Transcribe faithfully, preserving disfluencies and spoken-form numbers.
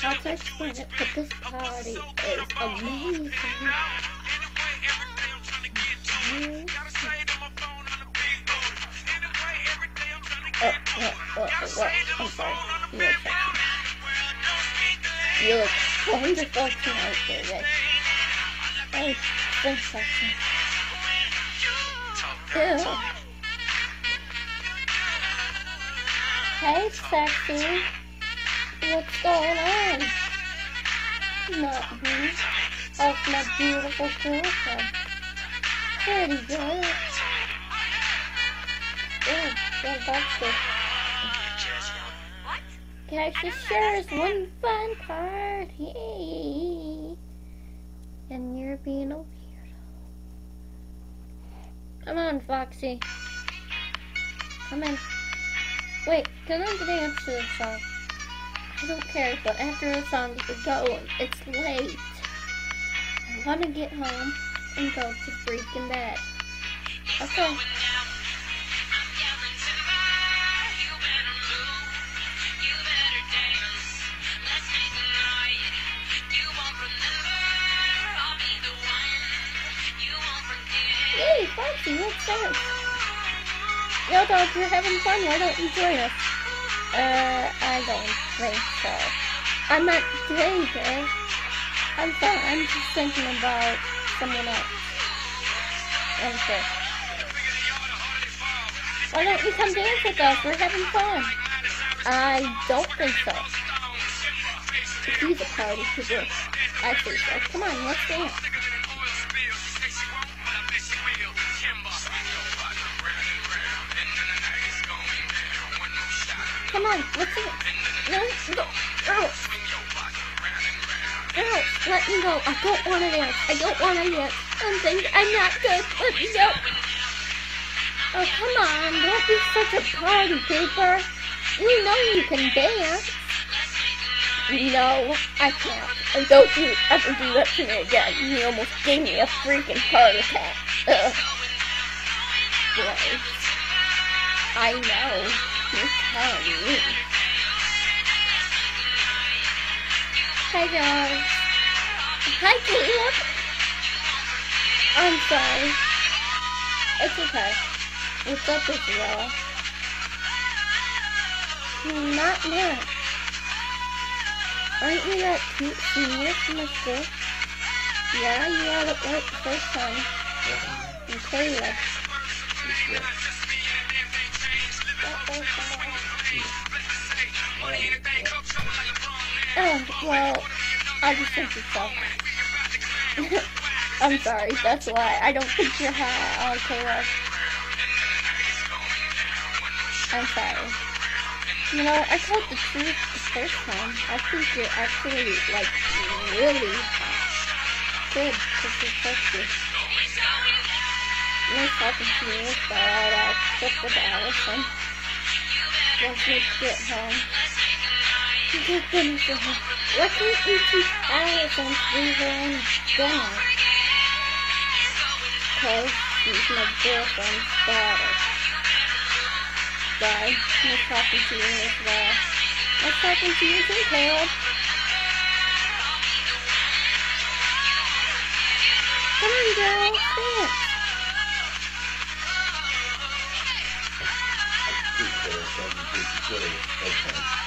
How to explain it, but this party is amazing. Oh, oh, oh, oh, I'm sorry. You look sexy. You look wonderful tonight, David. Oh, so sexy. Ew. Hey, sexy. What's going on? Nothing. How's my beautiful girlfriend? Pretty good. Oh, yeah, that's good. Guys, this sure is one fun party. And you're being a weirdo. Come on, Foxy. Come in. Wait, can I dance to this song? I don't care, but after the song is going, it's late. I want to get home and go to freaking bed. Okay. Hey, Foxy, what's that? Yo, dog, you're having fun. Why don't you join us? Uh, I don't think so. I'm not David. I'm sorry. I'm just thinking about someone else. Okay. Why don't you come dance with us? We're having fun. I don't think so. He's a party pooper. I think so. Come on, let's dance. Come on, let's dance. No, no, no. No, let me go. I don't want to dance. I don't want to dance. I'm thinking I'm not good. Let me go. Oh, come on. Don't be such a party pooper. You know you can dance. No, I can't. And don't you ever do that to me again. You almost gave me a freaking heart attack. Ugh. Gross. I know. You're telling me. Hi guys. Hi Caleb. I'm sorry. It's okay. What's up with y'all? Not much. Aren't you that cute senior from the school? Yeah, you got it right the first time. And Caleb. Oh, well, I just think it's so. I'm sorry, that's why. I don't think you're high. Oh, Caleb. I'm sorry. You know, I told the truth the first time. I think you're actually, like, really hot. Good, because you're sexy. Nice talking to you, but I'll flip with Allison. Once we get home. Good goodness of her. Why can't you teach Allison to leave her own dinner? Because she's my girlfriend's daughter. Bye. Nice talking to you as well. Nice talking to you too, Caleb. Come on, girl. Dance. Good, good, good, good, good, good.